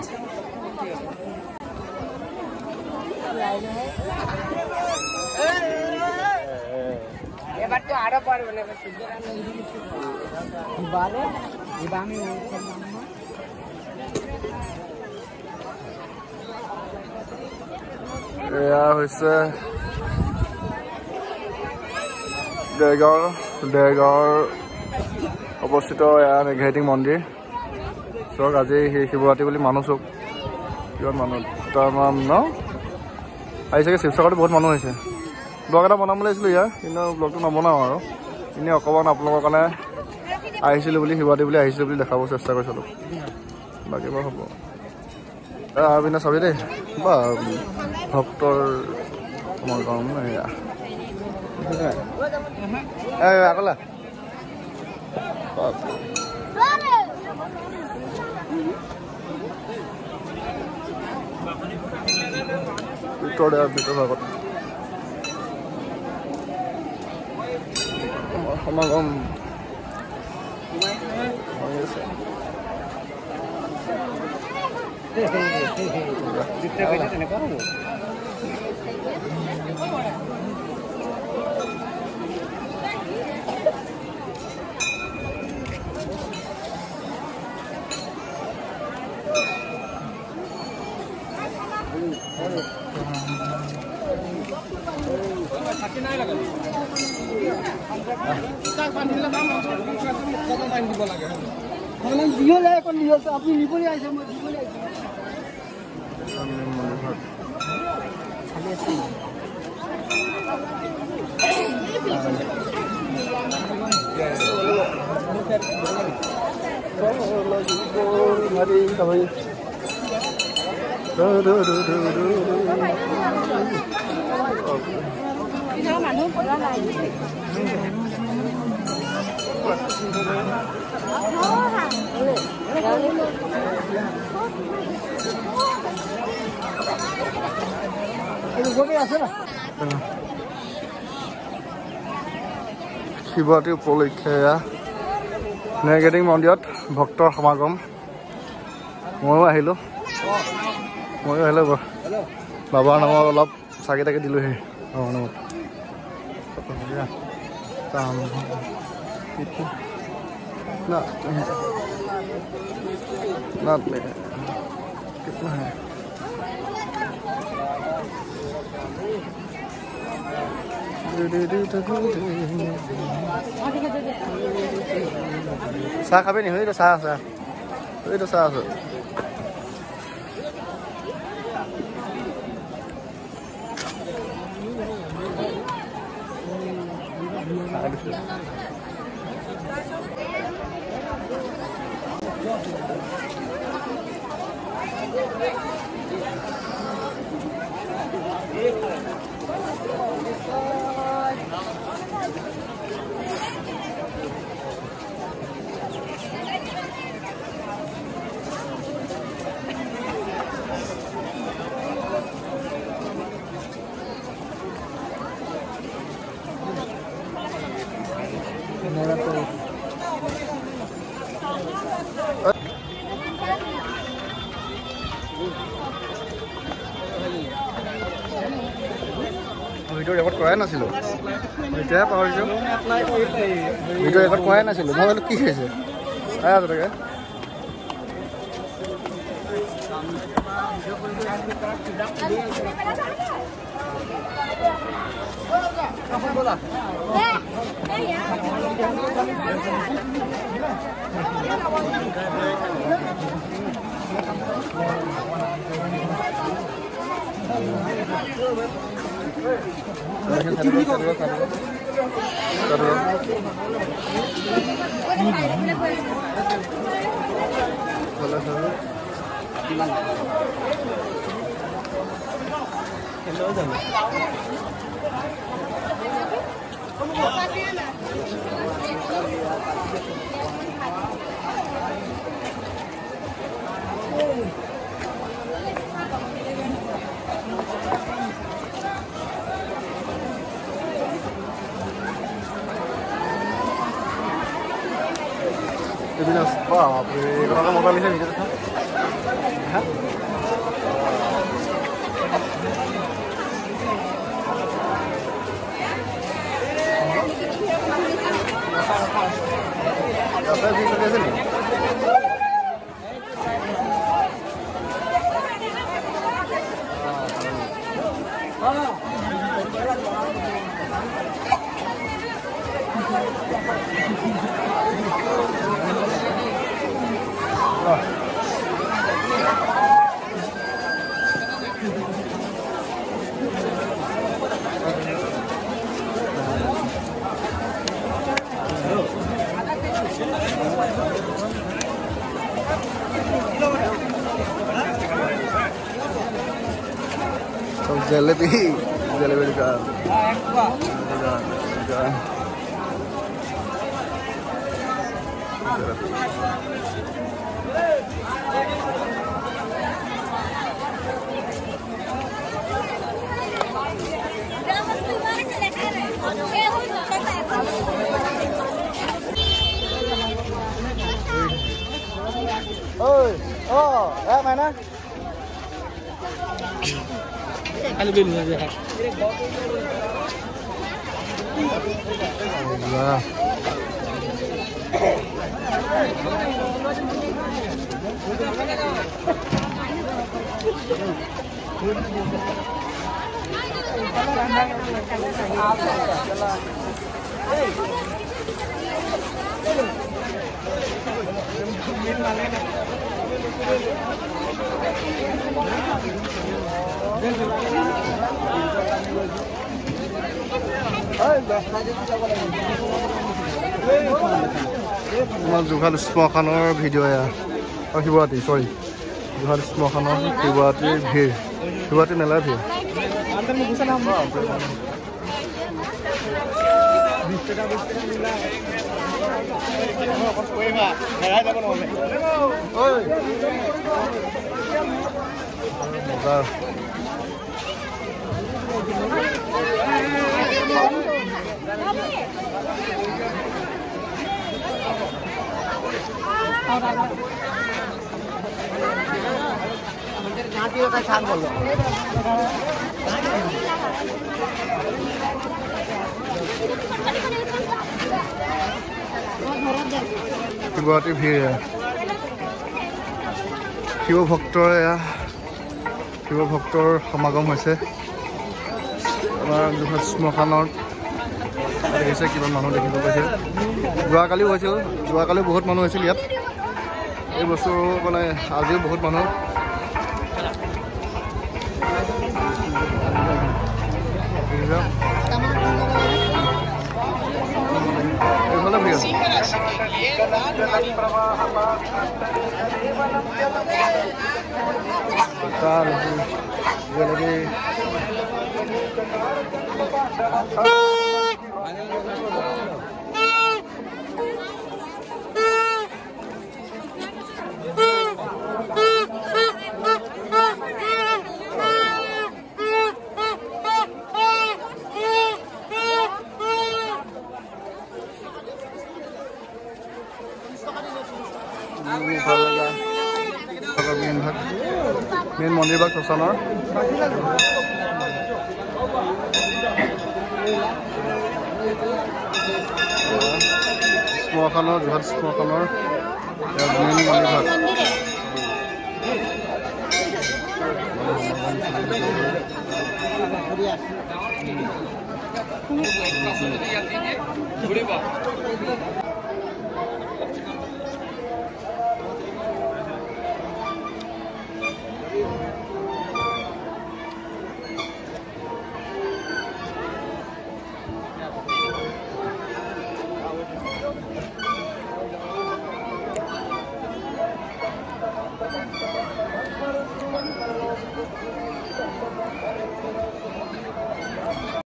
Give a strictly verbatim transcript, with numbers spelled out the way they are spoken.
এবার তো আরো পারবে না এবারে এবারে এয়া হৈছে দেৰগাঁৱৰ দেৰগাঁৱৰ অৱস্থিত এয়া মেঘাইটিং মন্দিৰ চাওক আজি সেই শিৱৰাত্ৰি বুলি মানুহ চাওক কিমান মানুহ দুটামান ন আজি চাগে শিৱসাগৰতো বহুত মানুহ হৈছে ব্লগ এটা বনাম বুলি আহিছিলোঁ ইয়াৰ কিন্তু ব্লগটো নবনাওঁ আৰু এনেই অকণমান আপোনালোকৰ কাৰণে আহিছিলোঁ বুলি শিৱৰাত্ৰি বুলি আহিছিলোঁ বুলি দেখাব চেষ্টা কৰিছিলোঁ বাকী বাৰু হ'ব পিনে চাবি দেই বা ভক্তৰ সমাগম এয়া আকলা ভিতৰতে ভিতৰ ভাগত সমাগম হৈ আছে আপনি নিবলে আইছে মই দিবলে আইছে মানুহ পড়া নাই শিৱৰাত্ৰি উপলক্ষে মেঘাইটিং মন্দিৰত ভক্তৰ সমাগম ময়ো আহিলোঁ ময়ো আহিলোঁ বাবাৰ নামত অলপ চাকি তাকি দিলোঁহি বাবাৰ নামত ना ना कितना है চাহ খাবি নি হইতো চাহ চাহ হইতো চাহ আছে ভিডিও ৰেকৰ্ড কৰাই নাছিলোঁ এতিয়াহে পাহৰিছোঁ ভিডিও ৰেকৰ্ড কৰাই নাছিলোঁ মই বোলো কি হৈছে আয়া তাকে Bapak, ini kalau kamu balik sini, jalebi jalebi দোকান দোকান ôi ô em mày nè ăn bên này hả Jorhat শ্মশানৰ ভিডিঅ' এয়া শিৱৰাত্ৰি চৰি যোৰহাট শ্মশানৰ শিৱৰাত্ৰিৰ ভিৰ শিৱৰাত্ৰি মেলাৰ ভিৰ শিৱৰাত্ৰিৰ ভিৰ শিৱ ভক্তৰ এয়া শিৱ ভক্তৰ সমাগম হৈছে আমাৰ যোৰহাট শ্মশানত দেখিছে কিমান মানুহ দেখিব পাইছে যোৱাকালিও হৈছিল যোৱাকালিও বহুত মানুহ হৈছিল ইয়াত এই বছৰ মানে আজিও বহুত মানুহ এইফালে ভিৰ জেলেপি মেইন ভাগ মেইন মন্দিৰ ভাগ শ্মশানৰ শ্মশানৰ যোৰহাট শ্মশানৰ মেইন মন্দিৰ ভাগ